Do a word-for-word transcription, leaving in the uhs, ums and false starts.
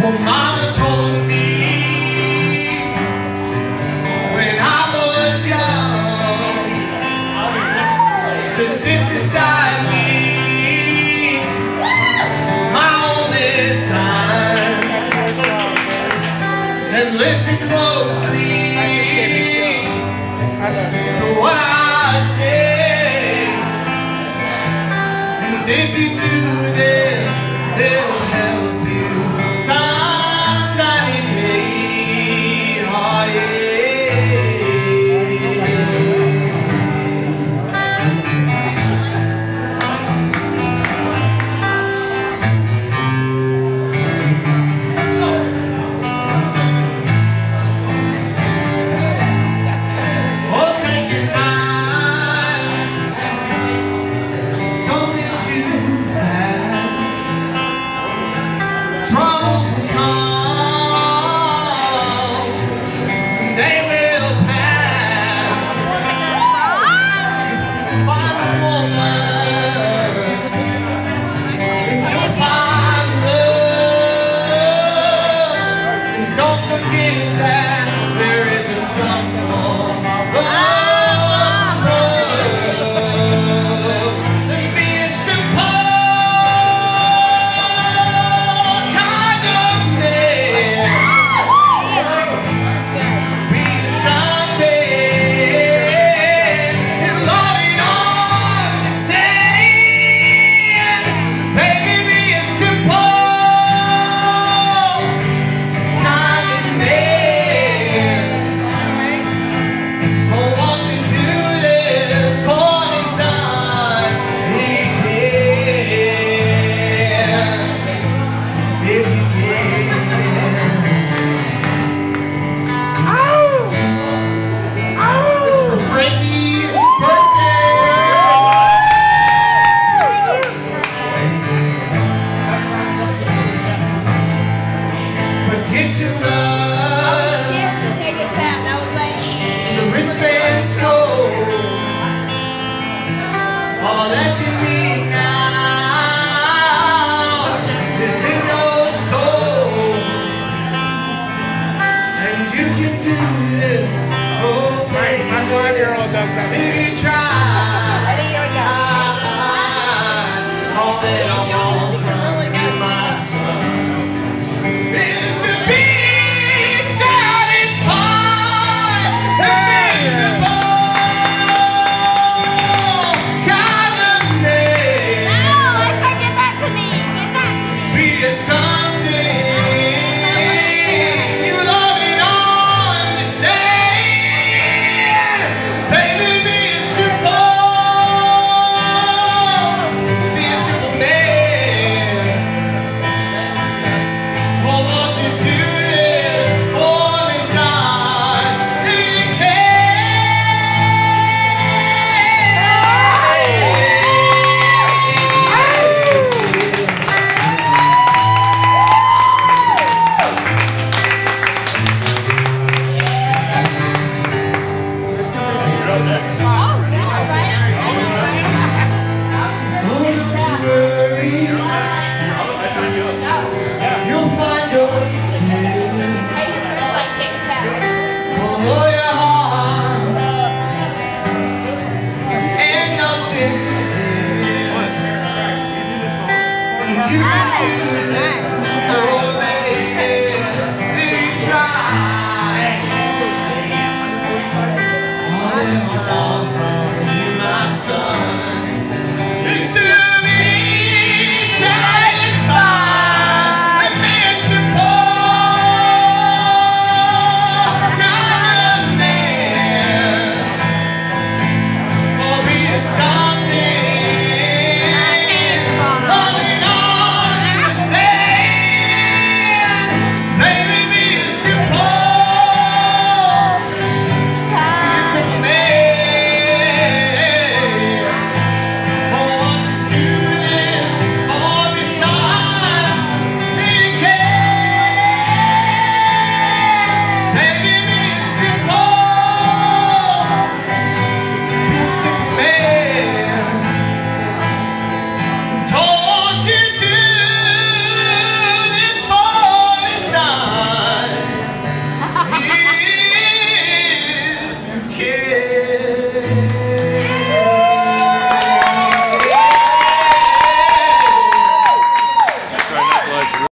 Well, Mama told me when I was young to sit beside me, my only son, and listen closely to what I say. And if you do this, it'll help you some sunny day. Oh yeah. Oh, take your time. Don't live too fast. Troubles will come, they will pass. Find a woman, and you'll find love. And don't forget that there is a someone above. And be a simple kind of man. Be someday and loving understand. Baby, be a simple kind of man. Oh, won't you do this for me, son? If you can, if you can. This is for Frankie. It's his birthday. Forget your love.